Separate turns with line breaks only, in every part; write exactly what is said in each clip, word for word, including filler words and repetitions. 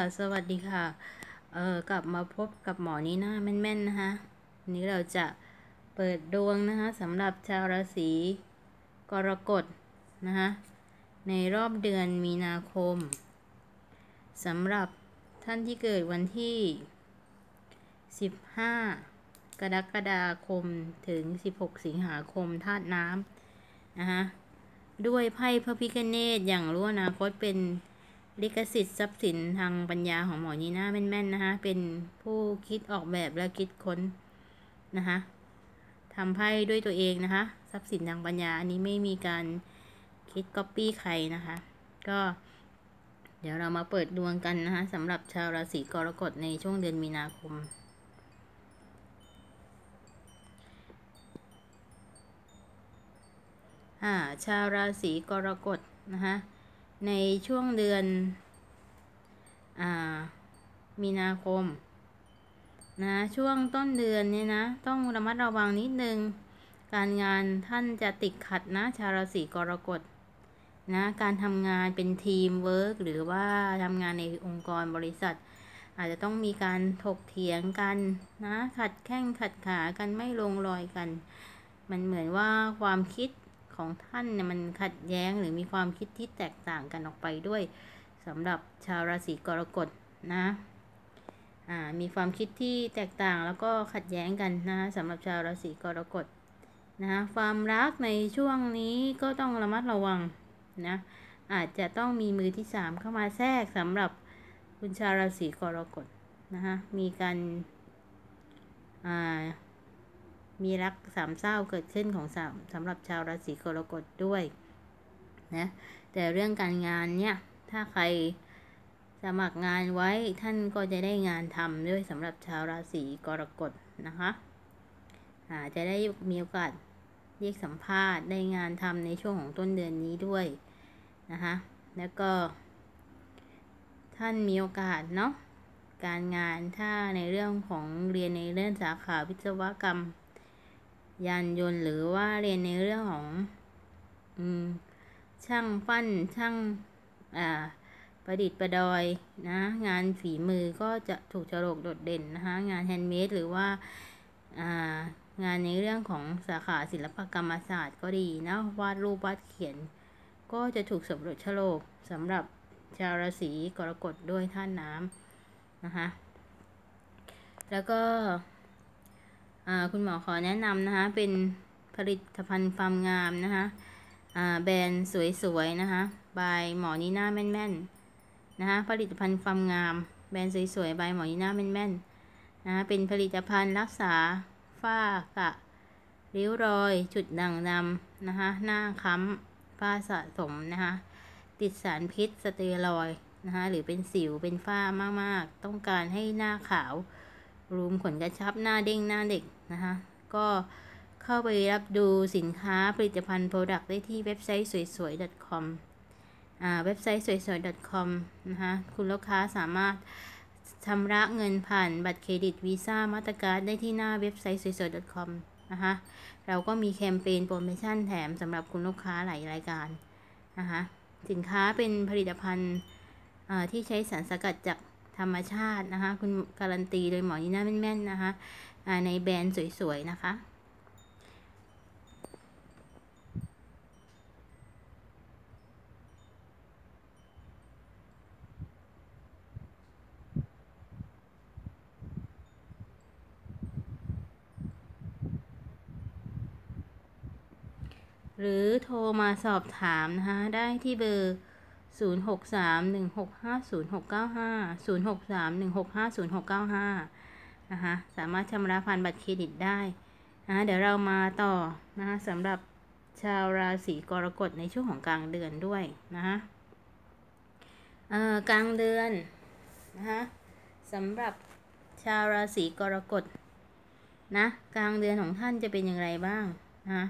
สวัสดีค่ะเออกลับมาพบกับหมอนีน่าแม่นๆนะคะวันนี้เราจะเปิดดวงนะคะสำหรับชาวราศีกรกฎนะคะในรอบเดือนมีนาคมสำหรับท่านที่เกิดวันที่สิบห้ากรกฎาคมถึงสิบหกสิงหาคมธาตุน้ำนะคะด้วยไพ่พระพิฆเนศอย่างรู้อนาคตเป็นลิขสิทธิ์ทรัพย์สินทางปัญญาของหมอนีน่าแม่นๆนะคะเป็นผู้คิดออกแบบและคิดค้นนะคะทำไพ่ด้วยตัวเองนะคะทรัพย์สินทางปัญญาอันนี้ไม่มีการคิดก๊อปปี้ใครนะคะก็เดี๋ยวเรามาเปิดดวงกันนะคะสำหรับชาวราศีกรกฎในช่วงเดือนมีนาคมอ่าชาวราศีกรกฎนะคะในช่วงเดือนอ่ามีนาคมนะช่วงต้นเดือนเนี่ยนะต้องระมัดระวังนิดนึงการงานท่านจะติดขัดนะชาวราศีกรกฎนะการทำงานเป็นทีมเวิร์กหรือว่าทำงานในองค์กรบริษัทอาจจะต้องมีการถกเถียงกันนะขัดแข้งขัดขากันไม่ลงรอยกันมันเหมือนว่าความคิดของท่านเนี่ยมันขัดแย้งหรือมีความคิดที่แตกต่างกันออกไปด้วยสำหรับชาวราศีกรกฎนะอ่ามีความคิดที่แตกต่างแล้วก็ขัดแย้งกันนะสำหรับชาวราศีกรกฎนะความรักในช่วงนี้ก็ต้องระมัดระวังนะอาจจะต้องมีมือที่สามเข้ามาแทรกสำหรับคุณชาวราศีกรกฎนะคะมีการอ่ามีรักสามเศร้าเกิดขึ้นของสามสำหรับชาวราศีกรกฎด้วยนะแต่เรื่องการงานเนี่ยถ้าใครสมัครงานไว้ท่านก็จะได้งานทำด้วยสำหรับชาวราศีกรกฎนะคะอาจะได้มีโอกาสเรียกสัมภาษณ์ได้งานทำในช่วงของต้นเดือนนี้ด้วยนะคะแล้วก็ท่านมีโอกาสเนาะการงานถ้าในเรื่องของเรียนในเรื่องสาขาวิศวกรรมยานยนต์หรือว่าเรียนในเรื่องของอืมช่างปั้นช่างอ่าประดิษฐ์ประดอยนะงานฝีมือก็จะถูกโฉลกโดดเด่นนะคะงานแฮนด์เมดหรือว่าอ่างานในเรื่องของสาขาศิลปกรรมศาสตร์ก็ดีนะวาดรูปวาดเขียนก็จะถูกสมรสโฉลกสำหรับชาวราศีกรกฎด้วยธาตุน้ำนะคะแล้วก็คุณหมอขอแนะนำนะคะเป็นผลิตภัณฑ์ความงามนะคะแบรนด์สวยๆนะคะบายหมอนีน่าแม่นๆนะคะผลิตภัณฑ์ความงามแบรนด์สวยๆบายหมอนีน่าแม่นๆนะคะเป็นผลิตภัณฑ์รักษาฝ้ากระริ้วรอยจุดด่างดำนะคะหน้าค้ำฝ้าสะสมนะคะติดสารพิษสเตียรอยด์นะคะหรือเป็นสิวเป็นฝ้ามากๆต้องการให้หน้าขาวรูมขนกระชับหน้าเด้งหน้าเด็กนะคะก็เข้าไปรับดูสินค้าผลิตภัณฑ์โปรดักต์ได้ที่เว็บไซต์สวยๆ .com อ่าเว็บไซต์สวยๆ .com นะคะคุณลูกค้าสามารถชำระเงินผ่านบัตรเครดิตวีซ่ามาสเตอร์การ์ดได้ที่หน้าเว็บไซต์สวยๆ .com นะคะเราก็มีแคมเปญโปรโมชั่นแถมสำหรับคุณลูกค้าหลายรายการนะคะสินค้าเป็นผลิตภัณฑ์ที่ใช้สารสกัดจากธรรมชาตินะคะคุณการันตีโดยหมอนีน่าแม่นๆนะคะในแบรนด์สวยๆนะคะหรือโทรมาสอบถามนะคะได้ที่เบอร์ศูนย์ หก สาม หนึ่ง หก ห้า ศูนย์ หก เก้า ห้า ศูนย์ หก สาม หนึ่ง หก ห้า ศูนย์ หก เก้า ห้านะคะสามารถชำระผ่านบัตรเครดิตได้นะเดี๋ยวเรามาต่อนะคะสำหรับชาวราศีกรกฎในช่วงของกลางเดือนด้วยนะคะเอ่อกลางเดือนนะคะสำหรับชาวราศีกรกฎนะกลางเดือนของท่านจะเป็นอย่างไรบ้างนะ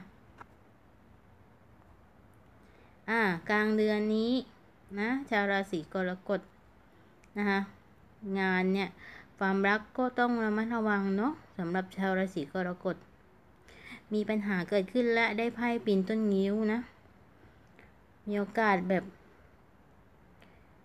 อ่ากลางเดือนนี้นะชาวราศีกรกฎนะคะงานเนี่ยความรักก็ต้องระมัดระวังเนาะสำหรับชาวราศีกรกฎมีปัญหาเกิดขึ้นและได้ไพ่ปีนต้นงิ้วนะมีโอกาสแบบ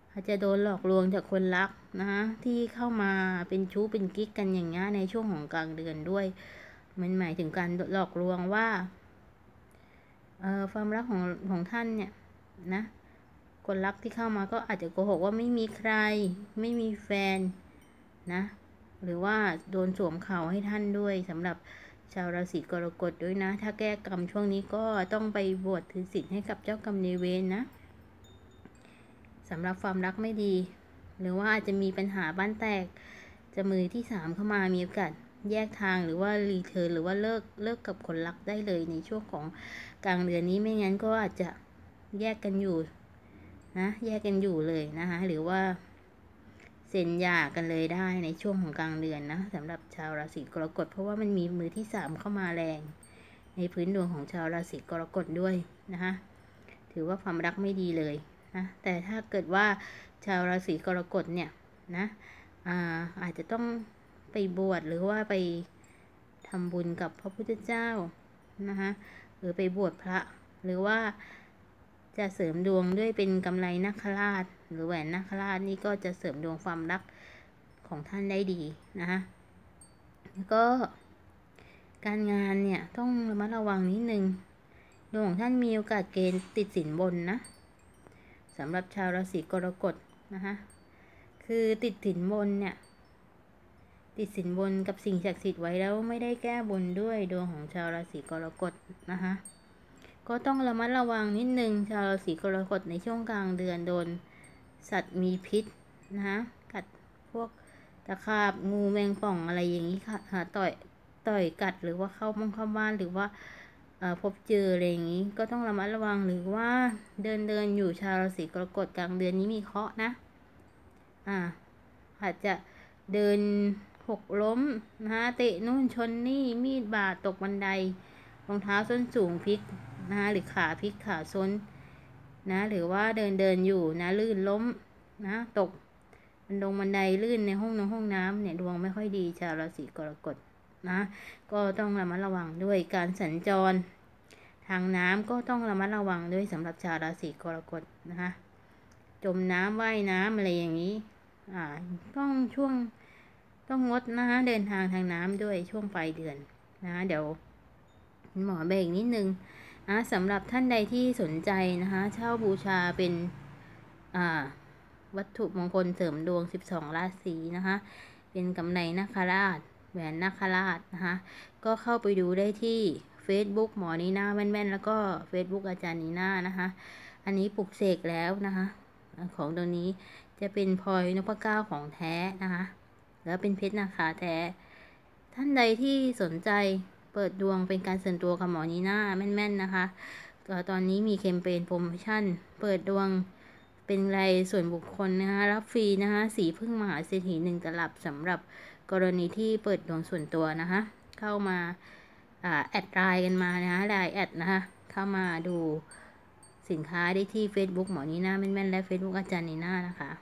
อาจจะโดนหลอกลวงจากคนรักนะคะที่เข้ามาเป็นชู้เป็นกิ๊กกันอย่างเงี้ยในช่วงของกลางเดือนด้วยมันหมายถึงการหลอกลวงว่าเอ่อความรักของของท่านเนี่ยนะคนรักที่เข้ามาก็อาจจะโกหกว่าไม่มีใครไม่มีแฟนนะหรือว่าโดนสวมเขาให้ท่านด้วยสำหรับชาวราศีกรกฎด้วยนะถ้าแก้กรรมช่วงนี้ก็ต้องไปบวชถือศีลให้กับเจ้ากรรมนายเวรนะสำหรับความรักไม่ดีหรือว่าอาจจะมีปัญหาบ้านแตกจะมือที่สามเข้ามามีโอกาสแยกทางหรือว่ารีเทิร์นหรือว่าเลิกเลิกกับคนรักได้เลยในช่วงของกลางเดือนนี้ไม่งั้นก็อาจจะแยกกันอยู่นะแยกกันอยู่เลยนะคะหรือว่าเซ็นหย่ากันเลยได้ในช่วงของกลางเดือนนะสำหรับชาวราศีกรกฎเพราะว่ามันมีมือที่สามเข้ามาแรงในพื้นดวงของชาวราศีกรกฎด้วยนะคะถือว่าความรักไม่ดีเลยนะแต่ถ้าเกิดว่าชาวราศีกรกฎเนี่ยนะอาอาจจะต้องไปบวชหรือว่าไปทำบุญกับพระพุทธเจ้านะคะหรือไปบวชพระหรือว่าจะเสริมดวงด้วยเป็นกำไลนาคราชหรือแหวนนาคราชนี่ก็จะเสริมดวงความรักของท่านได้ดีนะคะแล้วก็การงานเนี่ยต้องระมัดระวังนิดนึงดวงของท่านมีโอกาสเกณฑ์ติดสินบนนะสำหรับชาวราศีกรกฎนะคะคือติดสินบนเนี่ยติดสินบนกับสิ่งศักดิ์สิทธิ์ไว้แล้วไม่ได้แก้บนด้วยดวงของชาวราศีกรกฎนะคะก็ต้องระมัดระวังนิดนึงชาวราศีกรกฎในช่วงกลางเดือนโดนสัตว์มีพิษนะคะกัดพวกตะขาบงูแมงป่องอะไรอย่างนี้ค่ะต่อยต่อยกัดหรือว่าเข้าบ้านเข้าบ้านหรือว่าพบเจออะไรอย่างนี้ก็ต้องระมัดระวังหรือว่าเดินเดินอยู่ชาวราศีกรกฎกลางเดือนนี้มีเคราะห์นะอ่าอาจจะเดินหกล้มนะเตะนู่นชนนี่มีดบาดตกบันไดรองเท้าส้นสูงพลิกนะหรือขาพลิกขาซ้นนะหรือว่าเดินเดินอยู่นะลื่นล้มนะตกบันดงบันไดลื่นในห้องน้ำห้องน้ำเนี่ยดวงไม่ค่อยดีชาวราศีกรกฎนะก็ต้องระมัดระวังด้วยการสัญจรทางน้ำก็ต้องระมัดระวังด้วยสำหรับชาวราศีกรกฎนะคะจมน้ำว่ายน้ำอะไรอย่างนี้อ่าต้องช่วงต้องงดนะคะเดินทางทางน้ำด้วยช่วงปลายเดือนนะเดี๋ยวหมอเบรกนิดนึงนะสำหรับท่านใดที่สนใจนะคะเช่าบูชาเป็นอ่าวัตถุมงคลเสริมดวงสิบสองราศีนะคะเป็นกำไลนาคราชแหวนนาคราชนะคะก็เข้าไปดูได้ที่ Facebook หมอนีน่าแม่นๆแล้วก็ Facebook อาจารย์นีน่านะคะอันนี้ปลุกเสกแล้วนะคะของตัวนี้จะเป็นพลอยนพเก้าของแท้นะคะแล้วเป็นเพชรนาคาแท้ท่านใดที่สนใจเปิดดวงเป็นการส่วนตัวกับหมอนีน่าแม่นๆนะคะตอนนี้มีแคมเปญโปรโมชั่นเปิดดวงเป็นรายส่วนบุคคลนะคะรับฟรีนะคะสีพึ่งมหาเศรษฐีหนึ่งตลับสำหรับกรณีที่เปิดดวงส่วนตัวนะคะเข้ามาแอดไลน์กันมานะคะไลน์แอดนะคะเข้ามาดูสินค้าได้ที่ Facebook หมอนีน่าแม่นๆและ Facebook อาจารย์นีน่านะคะ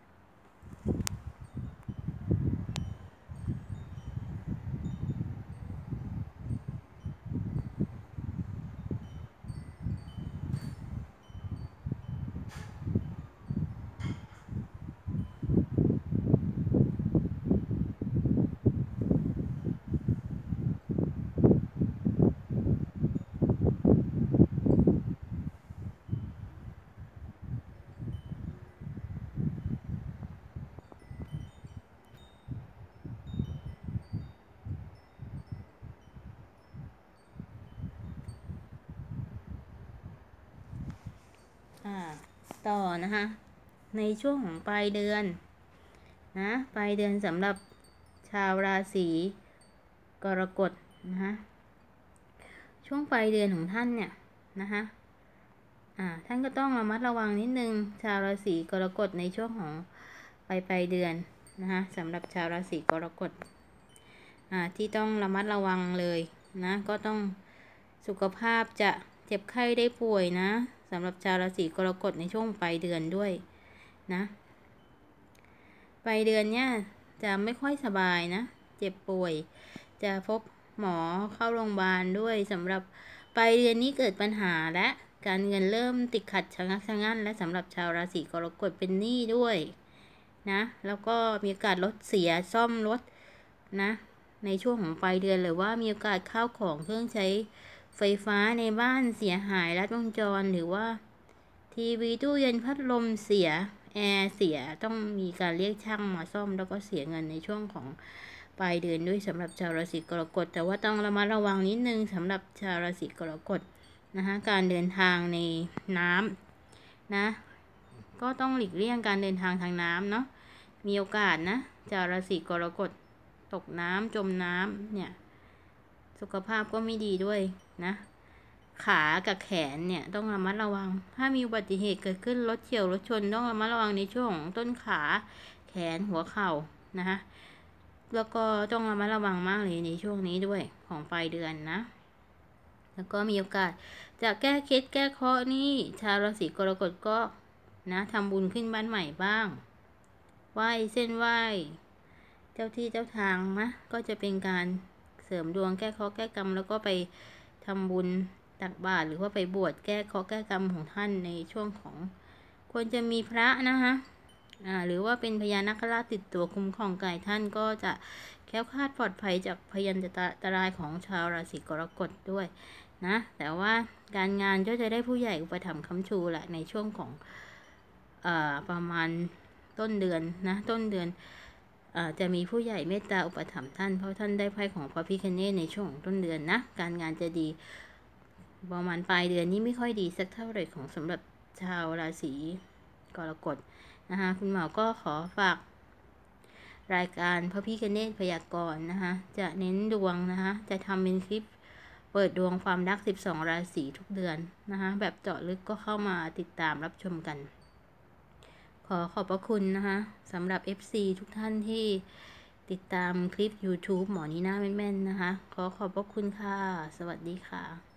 ต่อนะคะในช่วงของปลายเดือนนะปลายเดือนสำหรับชาวราศีกรกฎนะคะช่วงปลายเดือนของท่านเนี่ยนะคะอ่าท่านก็ต้องระมัดระวังนิดนึงชาวราศีกรกฎในช่วงของปลายปลายเดือนนะคะสำหรับชาวราศีกรกฎอ่าที่ต้องระมัดระวังเลยนะก็ต้องสุขภาพจะเจ็บไข้ได้ป่วยนะสำหรับชาวราศีกรกฎในช่วงปลายเดือนด้วยนะปลายเดือนเนี่ยจะไม่ค่อยสบายนะเจ็บป่วยจะพบหมอเข้าโรงพยาบาลด้วยสำหรับปลายเดือนนี้เกิดปัญหาและการเงินเริ่มติดขัดชะงักชะงั่นและสำหรับชาวราศีกรกฎเป็นหนี้ด้วยนะแล้วก็มีโอกาสรถเสียซ่อมรถนะในช่วงของปลายเดือนหรือว่ามีโอกาสข้าวของเครื่องใช้ไฟฟ้าในบ้านเสียหายลัดวงจรหรือว่าทีวีตู้เย็นพัดลมเสียแอร์เสียต้องมีการเรียกช่างมาซ่อมแล้วก็เสียเงินในช่วงของปลายเดือนด้วยสำหรับชาวราศีกรกฎแต่ว่าต้องระมัดระวังนิดนึงสำหรับชาวราศีกรกฎนะคะการเดินทางในน้ำนะก็ต้องหลีกเลี่ยงการเดินทางทางน้ำเนาะมีโอกาสนะชาวราศีกรกฎตกน้ำจมน้ำเนี่ยสุขภาพก็ไม่ดีด้วยนะขากับแขนเนี่ยต้องระมัดระวังถ้ามีอุบัติเหตุเกิดขึ้นรถเฉี่ยวรถชนต้องระมัดระวังในช่วงของต้นขาแขนหัวเข่านะคะแล้วก็ต้องระมัดระวังมากเลยในช่วงนี้ด้วยของปลายเดือนนะแล้วก็มีโอกาสจะแก้เคล็ดแก้เคราะห์นี่ชาวราศีกรกฎก็นะทำบุญขึ้นบ้านใหม่บ้างไหว้เส้นไหว้เจ้าที่เจ้าทางนะก็จะเป็นการเสริมดวงแก้เคราะห์แก้กรรมแล้วก็ไปทำบุญตักบาตรหรือว่าไปบวชแก้เคราะห์แก้กรรมของท่านในช่วงของควรจะมีพระนะคะอ่าหรือว่าเป็นพญานาคราชติดตัวคุ้มครองกายท่านก็จะแคล้วคลาดปลอดภัยจากพยันตรายของชาวราศีกรกฎด้วยนะแต่ว่าการงานก็จะได้ผู้ใหญ่อุปถัมภ์ค้ำชูแหละในช่วงของเอ่อประมาณต้นเดือนนะต้นเดือนจะมีผู้ใหญ่เมตตาอุปถัมภ์ท่านเพราะท่านได้ไพ่ของพระพิฆเนศในช่วงของต้นเดือนนะการงานจะดีประมาณปลายเดือนนี้ไม่ค่อยดีสักเท่าไหร่ของสำหรับชาวราศีกรกฎนะคะคุณหมอก็ขอฝากรายการพระพิฆเนศพยากรณ์นะคะจะเน้นดวงนะคะจะทำเป็นคลิปเปิดดวงความรักสิบสองราศีทุกเดือนนะคะแบบเจาะลึกก็เข้ามาติดตามรับชมกันขอขอบพระคุณนะคะสำหรับ เอฟ ซี ทุกท่านที่ติดตามคลิป YouTube หมอนีน่าแม่นๆนะคะขอขอบพระคุณค่ะสวัสดีค่ะ